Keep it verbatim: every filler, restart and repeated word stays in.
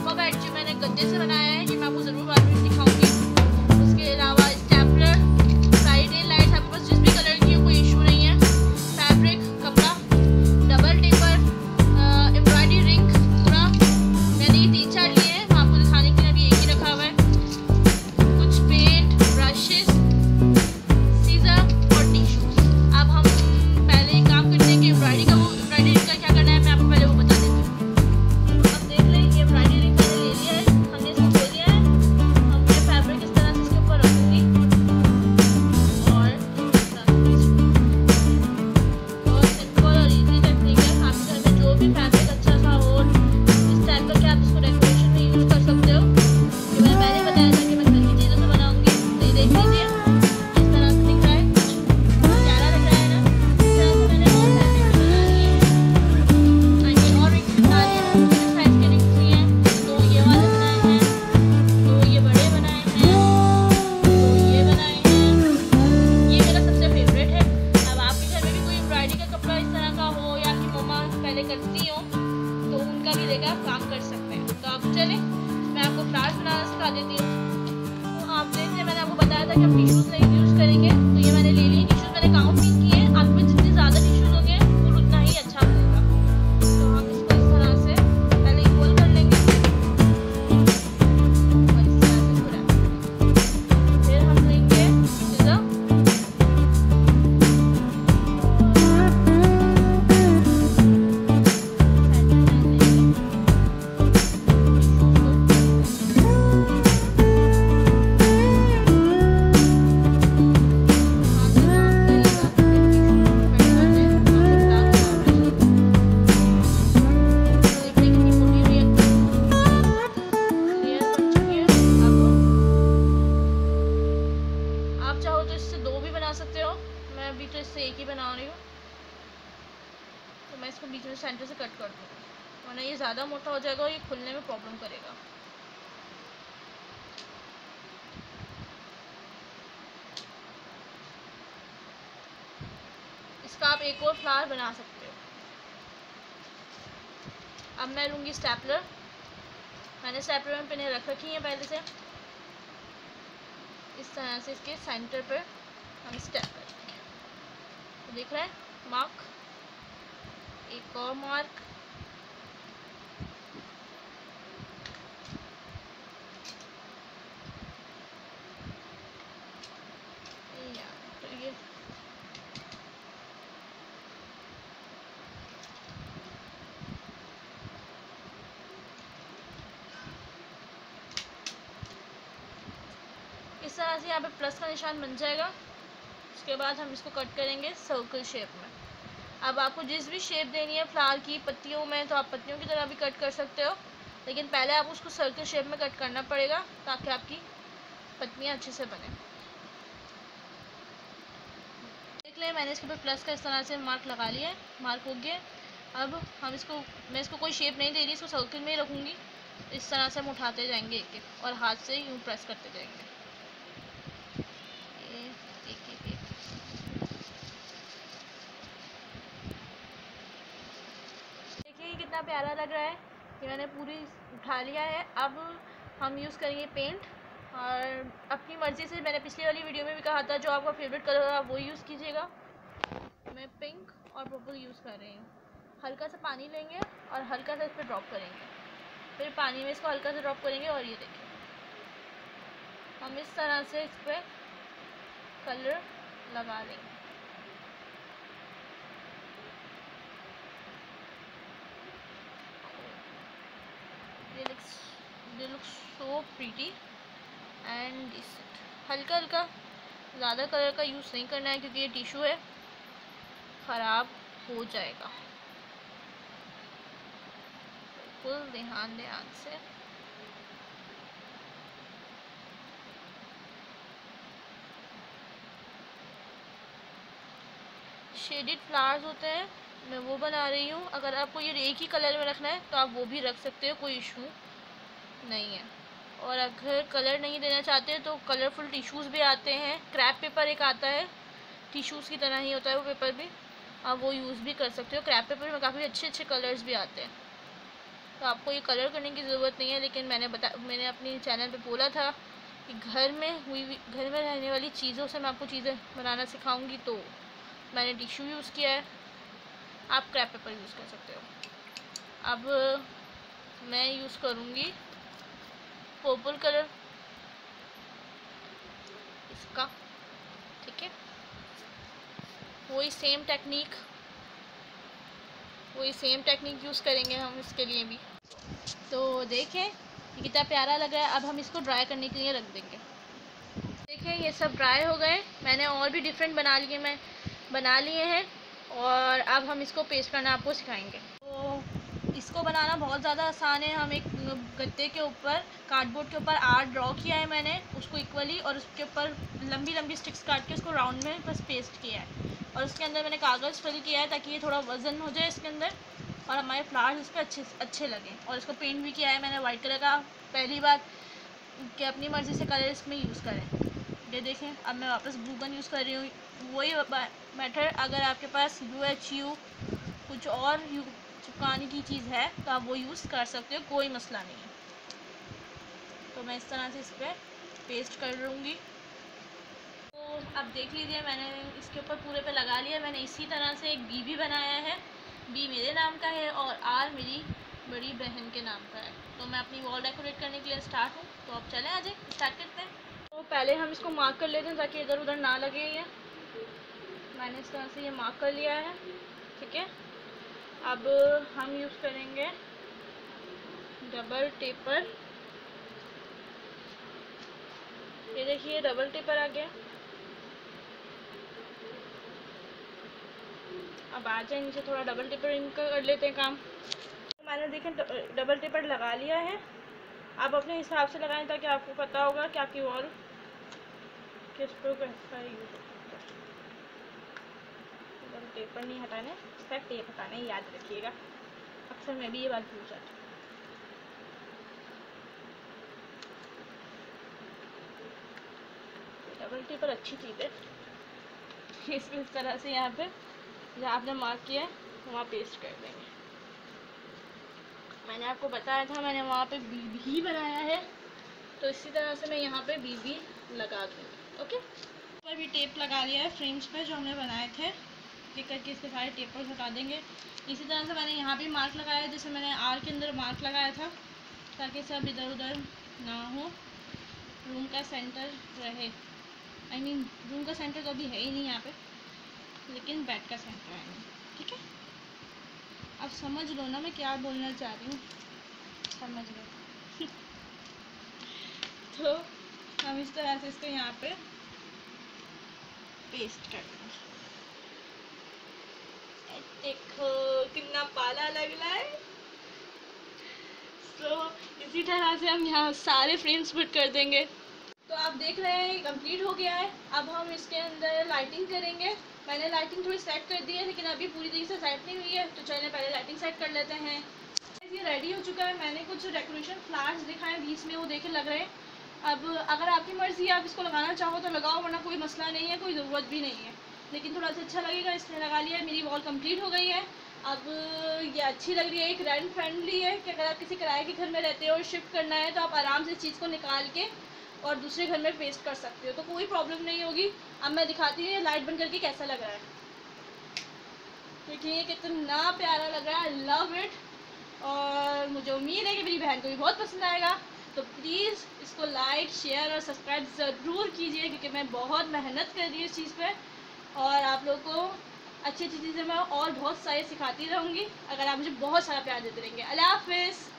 Sofa bed जो मैंने गद्दे से बनाया है, ये मैं आपको ज़रूर बाद में दिखाऊंगी। उसके अलावा स्टेपलर, साइड लाइट्स, आपके पास जिस भी कलर की हो कोई इशू नहीं है। फैब्रिक, कपड़ा, डबल टेपर, एम्ब्रॉयडरी रिंग, पूरा मैंने ये तीन चार लिए हैं, मैं आपको दिखाने के लिए अभी एक ही रखा हुआ है। कुछ पेंट, ब्रशेस, सीजर और टिश्यूज। अब हम पहले एक काम करते हैं कि एम्ब्रॉयडरी का वो एम्ब्रॉयडरी रिंग का क्या करना है मैं आपको पहले वो बता देती हूँ। अब देख लें, ये एम्ब्रॉयडरी रिंग मैंने ले लिया है, हमने इसको खोल लिया है। हम ये फैब्रिक इस तरह से इसके ऊपर रखूंगी और इस तरह से बहुत सिंपल और इजी टेक्निक है। आपके घर में जो भी फैब्रिक अच्छा सा हो इस टाइप का, क्या आप इसको डेकोरेशन में यूज़ कर सकते हो। ये मैंने पहले बताया था कि मैं घर की चीज़ों से बनाऊंगी, तो ये देख लीजिए इस तरह से दिख रहा है, प्यारा लग रहा है ना। इस तरह से मैंने और फैब्रिक बना लिए हैं और रिंग्स बना लिए हैं। किस साइज़ के रिंग्स भी हैं, तो ये वाले बनाए हैं, तो ये बड़े बनाए हैं, तो ये बनाए हैं। ये मेरा सबसे फेवरेट है। अब आपके घर में भी कोई एम्ब्रॉयडरी का कपड़ा इस तरह का हो या कि मम्मा पहले करती हो तो उनका भी लेकर आप काम कर सकते हैं। तो अब चलें मैं आपको फ्लावर्स बनाना सिखा देती हूँ। तो आप देख रहे हैं, मैंने आपको बताया था कि हम टिश्यूज़ नहीं यूज़ करेंगे, तो ये मैंने ले लिए टिश्यूज़, मैंने काउंट नहीं किए। आप में जितने ज़्यादा टिश्यूज़ होंगे वो उतना ही अच्छा बनेगा। तो हम इसको इस तरह से पहले इक्वल कर लेंगे और इस तरह से पूरा। फिर हम लेंगे सीज़र आप चाहो तो इससे दो भी बना सकते हो, मैं अभी तो इससे एक ही बना रही हूँ। तो मैं इसको बीच में सेंटर से कट कर दूँगी, वरना ये ज़्यादा मोटा हो जाएगा और ये खुलने में प्रॉब्लम करेगा। इसका आप एक और फ्लावर बना सकते हो। अब मैं लूँगी स्टेपलर, मैंने स्टेपलर में पिनें रख रखी हैं पहले से। इस तरह से इसके सेंटर पर हम स्टेप करेंगे, तो देख रहे हैं मार्क, एक और मार्क, या तो ये इस तरह से यहाँ पे प्लस का निशान बन जाएगा। उसके बाद हम इसको कट करेंगे सर्कल शेप में। अब आपको जिस भी शेप देनी है फ्लावर की, पत्तियों में, तो आप पत्तियों की तरह भी कट कर सकते हो, लेकिन पहले आप उसको सर्कल शेप में कट करना पड़ेगा ताकि आपकी पत्तियाँ अच्छे से बने। देख लें, मैंने इसके ऊपर प्लस का इस तरह से मार्क लगा लिया है, मार्क हो गया। अब हम इसको, मैं इसको कोई शेप नहीं दे रही, इसको सर्कल में ही रखूँगी। इस तरह से हम उठाते जाएंगे एक एक और हाथ से यूँ प्रेस करते जाएंगे। एक एक एक देखिए कितना प्यारा लग रहा है। ये मैंने पूरी उठा लिया है। अब हम यूज़ करेंगे पेंट, और अपनी मर्ज़ी से, मैंने पिछली वाली वीडियो में भी कहा था जो आपका फेवरेट कलर है आप वो यूज़ कीजिएगा। मैं पिंक और पर्पल यूज़ कर रही हूँ। हल्का सा पानी लेंगे और हल्का सा इस पर ड्रॉप करेंगे, फिर पानी में इसको हल्का सा ड्रॉप करेंगे और ये देखिए हम इस तरह से इस पर कलर लगा लेंगे। They look so pretty and decent। हल्का हल्का, ज़्यादा कलर का यूज़ नहीं करना है क्योंकि ये टिश्यू है, ख़राब हो जाएगा। बिल्कुल ध्यान ध्यान से। शेडेड फ्लावर्स होते हैं, मैं वो बना रही हूँ। अगर आपको ये एक ही कलर में रखना है तो आप वो भी रख सकते हो, कोई इशू नहीं है। और अगर कलर नहीं देना चाहते तो कलरफुल टिश्यूज़ भी आते हैं। क्रैप पेपर एक आता है, टिश्यूज़ की तरह ही होता है वो पेपर भी, आप वो यूज़ भी कर सकते हो। क्रैप पेपर में काफ़ी अच्छे अच्छे कलर्स भी आते हैं। तो आपको ये कलर करने की ज़रूरत नहीं है, लेकिन मैंने बता मैंने अपने चैनल पे बोला था कि घर में हुई घर में रहने वाली चीज़ों से मैं आपको चीज़ें बनाना सिखाऊंगी, तो मैंने टिश्यू यूज़ किया है। आप क्रैप पेपर यूज़ कर सकते हो। अब मैं यूज़ करूँगी पर्पल कलर इसका, ठीक है। वही सेम टेक्निक वही सेम टेक्निक यूज़ करेंगे हम इसके लिए भी। तो देखें ये कितना प्यारा लग रहा है। अब हम इसको ड्राई करने के लिए रख देंगे। देखें ये सब ड्राई हो गए। मैंने और भी डिफरेंट बना लिए मैं बना लिए हैं और अब हम इसको पेस्ट करना आपको सिखाएंगे। तो इसको बनाना बहुत ज़्यादा आसान है। हम एक गत्ते के ऊपर कार्डबोर्ड के ऊपर आर्ट ड्रॉ किया है मैंने, उसको इक्वली, और उसके ऊपर लंबी लंबी स्टिक्स काट के उसको राउंड में बस पेस्ट किया है, और उसके अंदर मैंने कागज़ फिल किया है ताकि ये थोड़ा वज़न हो जाए इसके अंदर और हमारे फ्लावर्स इस पर अच्छे अच्छे लगें। और इसको पेंट भी किया है मैंने वाइट कलर का। पहली बार कि अपनी मर्ज़ी से कलर इसमें यूज़ करें। ये देखें अब मैं वापस ब्लू गन यूज़ कर रही हूँ। वही मैटर, अगर आपके पास यू एच यू कुछ और यू चिपकाने की चीज़ है तो आप वो यूज़ कर सकते हो, कोई मसला नहीं है। तो मैं इस तरह से इस पर पेस्ट कर लूँगी। तो अब देख लीजिए मैंने इसके ऊपर पूरे पे लगा लिया। मैंने इसी तरह से एक बी भी बनाया है। बी मेरे नाम का है और आर मेरी बड़ी बहन के नाम का है। तो मैं अपनी वॉल डेकोरेट करने के लिए स्टार्ट हूँ। तो अब चलें आज स्टार्ट करते हैं। तो पहले हम इसको मार्क कर लेते हैं ताकि इधर उधर ना लगे। ये मैंने इस तरह से ये मार्क कर लिया है, ठीक है। अब हम यूज़ करेंगे डबल टेपर। ये देखिए डबल टेपर आ गया। अब आ जाए नीचे थोड़ा डबल टेपर इनका कर लेते हैं काम। तो मैंने देखें डबल टेपर लगा लिया है। आप अपने हिसाब से लगाएं ताकि आपको पता होगा कि आपकी वॉल किस पर कैसा यूज़ हो सकता है। डबल टेपर नहीं हटाने, इसका टेप हटाना है, याद रखिएगा। अक्सर मैं भी ये बात भूल जाती हूँ। डबल टेपर अच्छी चीज़ है। इसको इस तरह से यहाँ पे जहाँ आपने मार्क किया है वहाँ पेस्ट कर देंगे। मैंने आपको बताया था मैंने वहाँ पे बी भी बनाया है, तो इसी तरह से मैं यहाँ पे बी भी लगा दूँगी। ओके, ऊपर भी टेप लगा लिया है फ्रेम्स पे जो हमने बनाए थे। क्लिक करके इसके सारे टेपर्स हटा देंगे। इसी तरह से मैंने यहाँ भी मार्क लगाया है, जैसे मैंने आर के अंदर मार्क लगाया था, ताकि सब इधर उधर ना हो, रूम का सेंटर रहे। आई मीन रूम का सेंटर तो अभी है ही नहीं यहाँ पे, लेकिन बेड का सेंटर है, ठीक है। अब समझ लो ना मैं क्या बोलना चाह रही हूँ, समझ लो। तो हम इस तरह से इसको यहाँ पे पेस्ट कर देंगे। देखो कितना पाला लग रहा है। तो इसी तरह से हम यहाँ सारे फ्रेम्स फिट कर देंगे। तो आप देख रहे हैं कंप्लीट हो गया है। अब हम इसके अंदर लाइटिंग करेंगे। मैंने लाइटिंग थोड़ी सेट कर दी है, लेकिन अभी पूरी तरीके से सेट नहीं हुई है, तो चलिए पहले लाइटिंग सेट कर लेते हैं। ये रेडी हो चुका है। मैंने कुछ डेकोरेशन फ्लावर्स दिखाए बीच में, वो देखे लग रहे हैं। अब अगर आपकी मर्ज़ी आप इसको लगाना चाहो तो लगाओ, वरना कोई मसला नहीं है, कोई ज़रूरत भी नहीं है, लेकिन थोड़ा सा अच्छा लगेगा इसलिए लगा लिया है। मेरी वॉल कंप्लीट हो गई है। अब ये अच्छी लग रही है, एक रेंट फ्रेंडली है कि अगर आप किसी किराए के घर में रहते हो और शिफ्ट करना है तो आप आराम से इस चीज़ को निकाल के और दूसरे घर में पेस्ट कर सकते हो, तो कोई प्रॉब्लम नहीं होगी। अब मैं दिखाती हूँ लाइट बंद करके कैसा लग रहा है। देखिए कितना प्यारा लग रहा है, आई लव इट। और मुझे उम्मीद है कि मेरी बहन को भी बहुत पसंद आएगा। तो प्लीज़ इसको लाइक शेयर और सब्सक्राइब ज़रूर कीजिए, क्योंकि मैं बहुत मेहनत कर रही हूँ इस चीज़ पे, और आप लोगों को अच्छी अच्छी चीज़ें मैं और बहुत सारी सिखाती रहूँगी अगर आप मुझे बहुत सारा प्यार देते रहेंगे। अल्लाह हाफ़िज़।